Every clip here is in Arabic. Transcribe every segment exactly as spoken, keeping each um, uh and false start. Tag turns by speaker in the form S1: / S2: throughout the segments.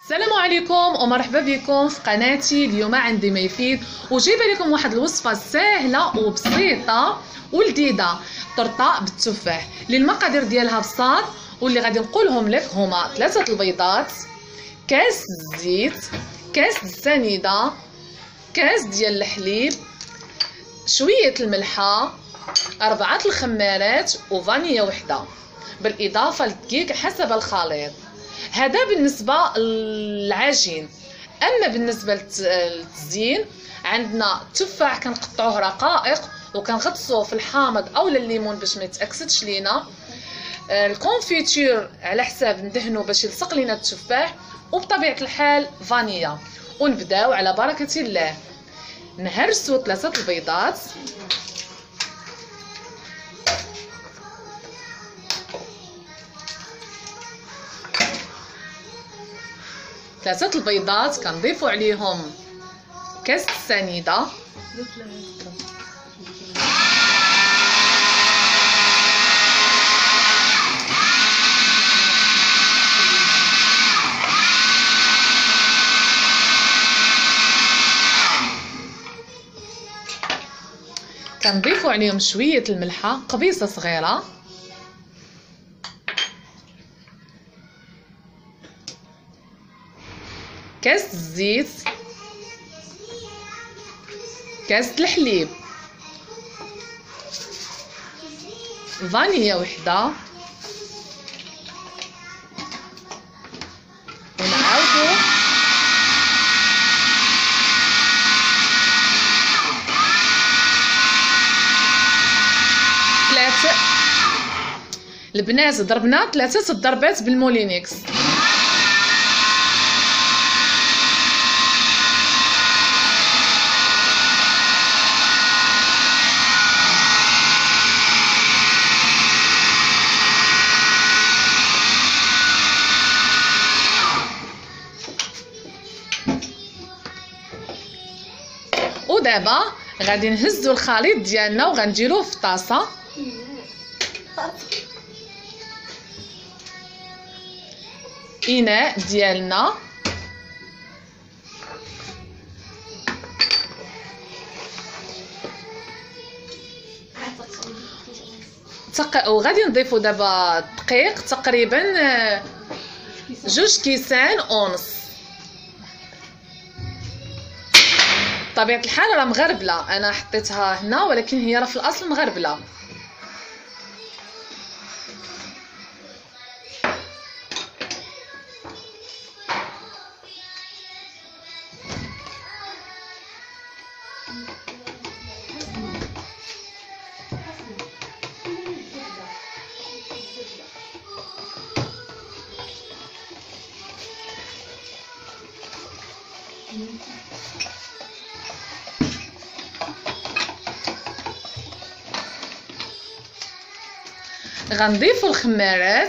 S1: السلام عليكم ومرحبا بكم في قناتي. اليوم عندي ما يفيد وجايبه لكم واحد الوصفه سهله وبسيطه ولذيذه، طرطه بالتفاح اللي المقادير ديالها بساط واللي غادي نقولهم لك هما ثلاثه البيضات، كاس الزيت، كاس السنيده، كاس ديال الحليب، شويه الملحه، اربعه الخمارات وفانيا وحده بالاضافه للدقيق حسب الخليط. هذا بالنسبه للعجين. اما بالنسبه للتزيين عندنا التفاح كنقطعوه رقائق وكنغطسوه في الحامض او الليمون باش ما يتاكسدش لينا. الكونفيتور على حساب ندهنو باش يلصق لينا التفاح، وبطبيعه الحال فانيلا. ونبداو على بركه الله. نهرسو ثلاثه البيضات، ثلاثة البيضات كنضيفوا عليهم كاس السنيدة، كنضيفوا عليهم شوية الملحة قبيصة صغيرة، كاس الزيت، كاس الحليب، فانيا وحده، ونعاودو ثلاثة. البنات ضربنا ثلاثة الضربات بالمولينكس. ودابا غادي نهزو الخليط ديالنا وغنديروه في طاسه. اناء ديالنا تق... وغادي نضيفو دابا دقيق تقريبا جوج كيسان ونص. بطبيعة الحال راه مغربله، انا حطيتها هنا ولكن هي راه في الاصل مغربله. غنضيفوا الخمارات.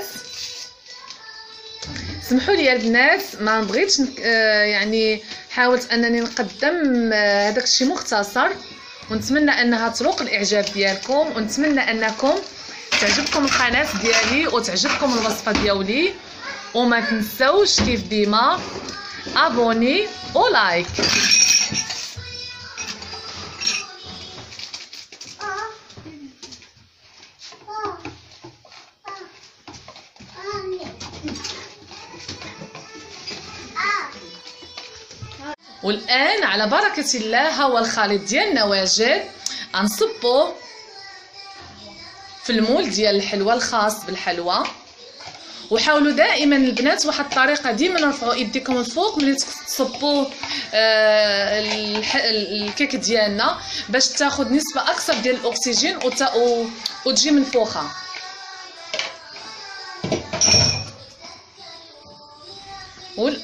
S1: سمحوا لي البنات ما بغيتش يعني حاولت انني نقدم هذاك الشيء مختصر، ونتمنى انها تروق الاعجاب ديالكم، ونتمنى انكم تعجبكم القناه ديالي وتعجبكم الوصفه ديالي. وما تنسوش كيف ديما ابوني ولايك. والان على بركه الله هو الخليط ديالنا واجد. غنصبوه في المول ديال الحلوى الخاص بالحلوى. وحاولوا دائما البنات واحد الطريقه، ديما رفعوا يديكم الفوق ملي تصبوا آه الكيك ديالنا باش تاخذ نسبه اكثر ديال الاكسجين وتجي منفوخه. وال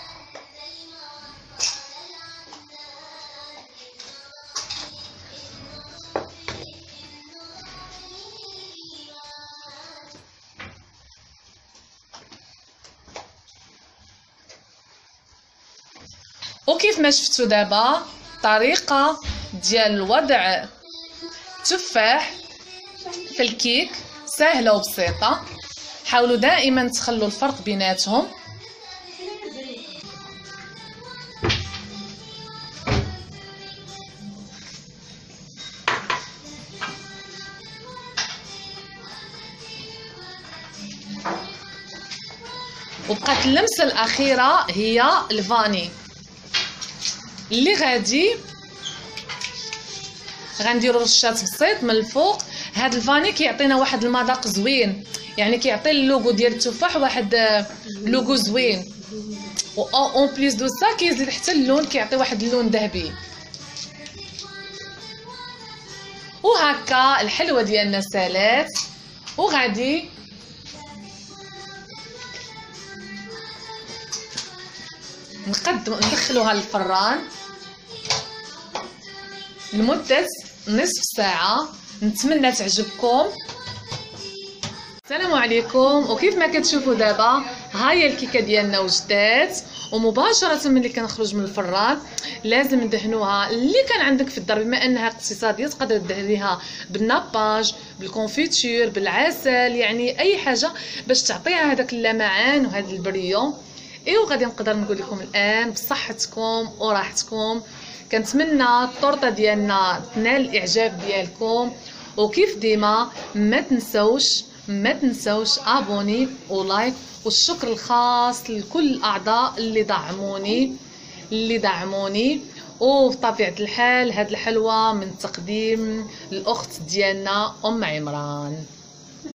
S1: وكيف ما شفتوا دابا طريقه ديال وضع تفاح في الكيك سهله وبسيطه. حاولوا دائما تخلوا الفرق بيناتهم. بقات اللمسه الاخيره هي الفاني اللي غادي غنديروا رشات بسيط من الفوق. هاد الفاني كيعطينا واحد المذاق زوين، يعني كيعطي اللوغو ديال التفاح واحد لوغو زوين، و اون بليس دو سا كيزيد حتى اللون، كيعطي واحد اللون ذهبي. وهكا الحلوه ديالنا سالات، وغادي نقدم ندخلوها للفران لمده نصف ساعه. نتمنى تعجبكم. السلام عليكم. وكيف ما كتشوفوا دابا ها هي الكيكه ديالنا وجدات، ومباشره ملي كنخرج من الفران لازم ندهنوها. اللي كان عندك في الدار بما انها اقتصاديه تقدر تدهنيها بالناباج، بالكونفيتور، بالعسل، يعني اي حاجه باش تعطيها هذاك اللمعان وهذا البريون. ايوا غادي نقدر نقول لكم الان بصحتكم وراحتكم. كنتمنى الطورطه ديالنا تنال الاعجاب ديالكم، وكيف ديما ما تنسوش ما تنسوش ابوني ولايك. والشكر الخاص لكل الاعضاء اللي دعموني اللي دعموني وبطبيعه الحال هاد الحلوه من تقديم الاخت ديالنا ام عمران.